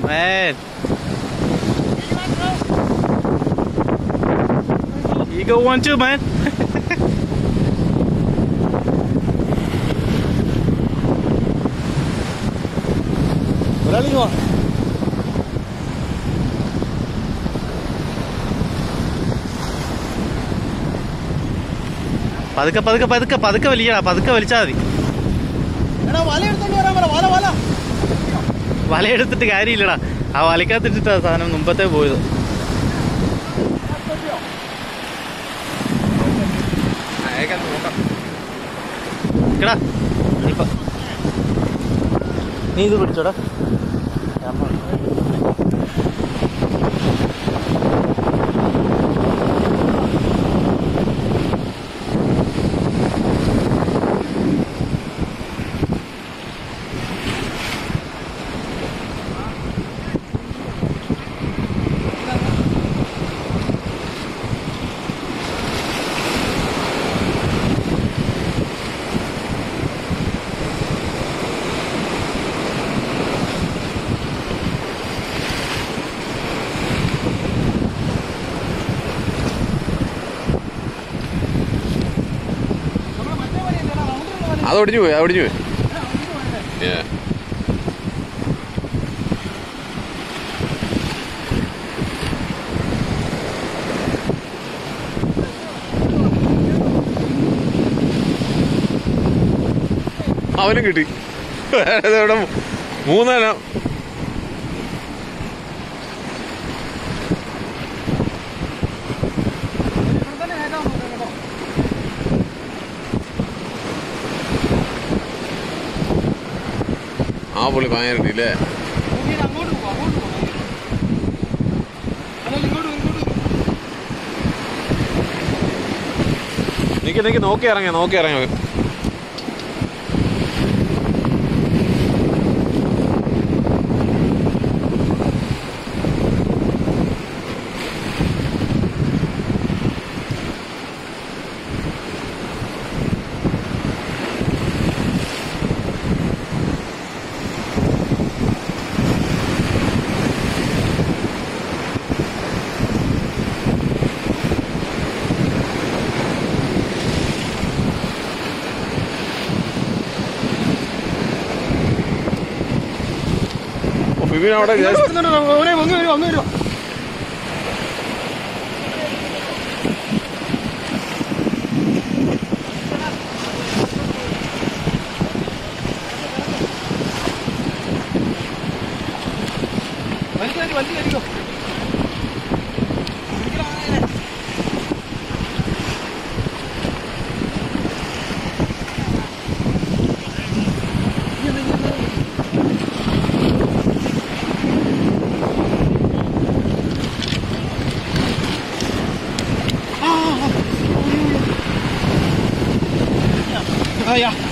man. You go one too, man. പതുക്കെ പതുക്കെ പതുക്കെ പതുക്കെ വലിയടാ, പതുക്കെ വലിച്ചാൽ മതി. വലയെടുത്തിട്ട് കാര്യമില്ലടാ, ആ വലക്കകത്തിട്ടിട്ടാ സാധനം മുമ്പത്തെ പോയത്. എടാ നീ ഇത് പിടിച്ചോടാ. അത് ഒടിഞ്ഞു പോയി, ഒടിഞ്ഞു പോയി. അവനും കിട്ടി. ഇവിടെ മൂന്നെണ്ണം. ആ പുള്ളി ഭയങ്കര കിട്ടിയില്ലേ? നിക്ക് നോക്കി ഇറങ്ങി, നോക്കി ഇറങ്ങി. വിപിൻ അവിടെ ja.